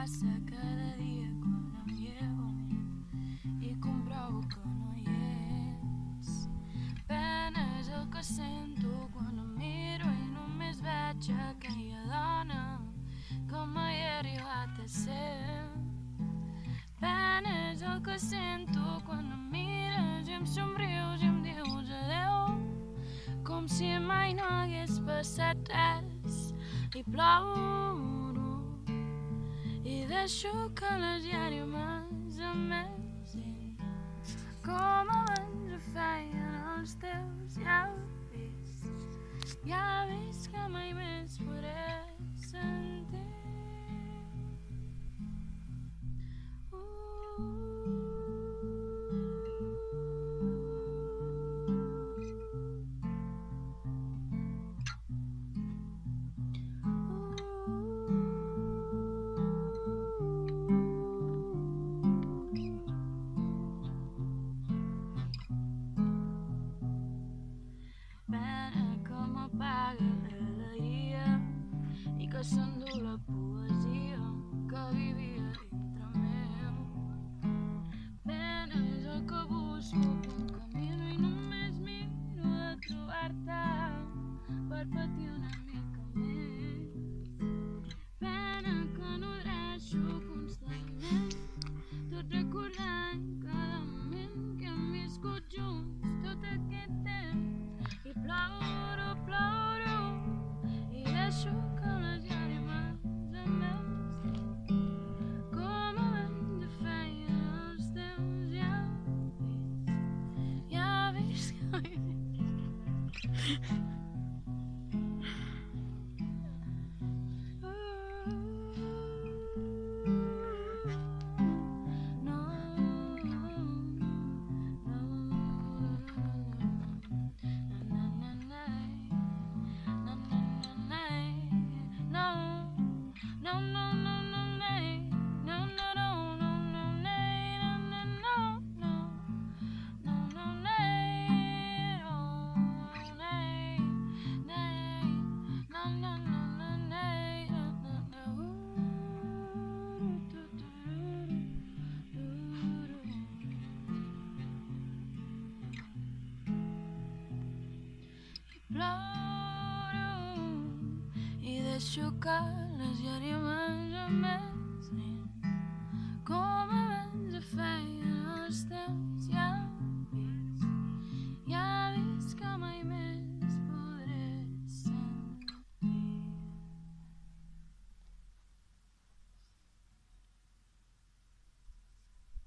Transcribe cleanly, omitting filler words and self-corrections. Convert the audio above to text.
passa cada dia quan em llevo i comprovo que no hi ets. Pena és el que sento quan em miro i només veig aquella dona que mai he arribat a ser. Pena és el que sento quan em mires i em somrius i em dius adeu, com si mai no hagués passat res. I ploro i deixo que les llàgrimes em mesin com abans ho feien els teus llavis que mai més podré sentir. Pena que m'apaga l'alegria i que s'endú la poesia que vivia dintre meu. Pena és el que busco quan camino i només miro de trobar-te per patir una mica més. Pena que nodreixo constantment, tot recordant cada moment que hem viscut junts tot aquest temps. I ploro, ploro i deixo que les llàgrimes em mesin com abans ho feien els teus llavis que mai ploro i deixo que les llàgrimes em mesin com abans ho feien els teus